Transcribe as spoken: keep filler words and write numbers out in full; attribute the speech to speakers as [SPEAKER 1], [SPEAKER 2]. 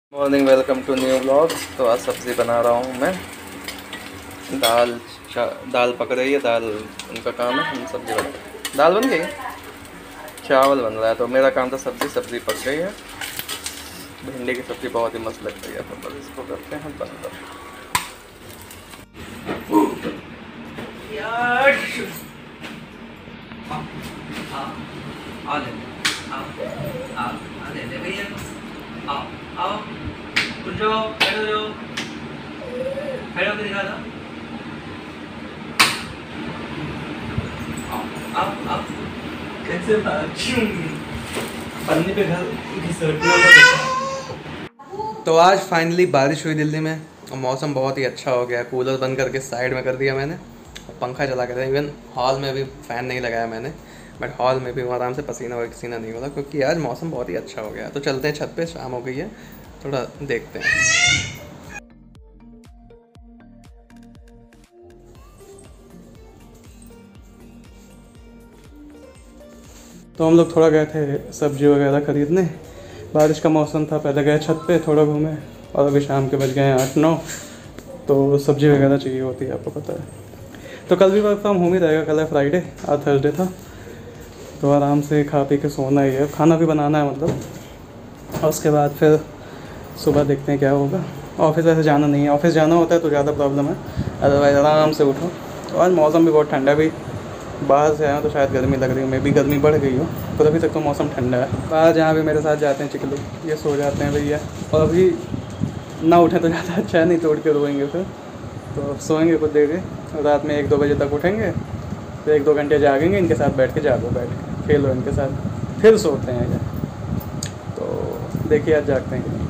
[SPEAKER 1] Morning, welcome to new vlog. तो आज सब्ज़ी बना रहा हूँ मैं। दाल दाल पक रही है, दाल उनका काम है, हम सब्ज़ी बना रहे हैं। दाल बन गई, चावल बन रहा है। तो मेरा काम था सब्ज़ी सब्ज़ी पक गई है। भिंडी की सब्ज़ी बहुत ही मस्त लगती है, तो बस इसको करते हैं बंद। कैसे पन्नी पे घर तो आज फाइनली बारिश हुई दिल्ली में और मौसम बहुत ही अच्छा हो गया। कूलर बंद करके साइड में कर दिया मैंने और पंखा चला कर। इवन हॉल में भी फ़ैन नहीं लगाया मैंने, बट हॉल में भी आराम से पसीना वसीना नहीं होता क्योंकि आज मौसम बहुत ही अच्छा हो गया। तो चलते हैं छत पे, शाम हो गई है, थोड़ा देखते हैं। तो हम लोग थोड़ा गए थे सब्जी वगैरह ख़रीदने। बारिश का मौसम था, पहले गए छत पे थोड़ा घूमे और अभी शाम के बज गए हैं आठ नौ। तो सब्जी वगैरह चाहिए होती है, आपको पता है। तो कल भी वर्क फ्रॉम होम ही रहेगा, कल है फ्राइडे, आज थर्सडे था। तो आराम से खा पी के सोना ही है, खाना भी बनाना है मतलब। और उसके बाद फिर सुबह देखते हैं क्या होगा। ऑफिस ऐसे जाना नहीं है, ऑफिस जाना होता है तो ज़्यादा प्रॉब्लम है, अदरवाइज़ आराम से उठो। तो आज मौसम भी बहुत ठंडा है, भी बाहर से आया तो शायद गर्मी लग रही हो, मे भी गर्मी बढ़ गई हो, पर अभी तक तो मौसम ठंडा है। बाहर जहाँ भी मेरे साथ जाते हैं चिकलू, ये सो जाते हैं भैया, और अभी ना उठें तो ज़्यादा अच्छा है, नहीं तोड़ के रोएंगे फिर। तो सोएंगे कुछ देर, रात में एक दो बजे तक उठेंगे, फिर एक दो घंटे जागेंगे, इनके साथ बैठ के जागो, बैठ के खेलो इनके साथ, फिर सोते हैं। तो देखिए आज जागते हैं।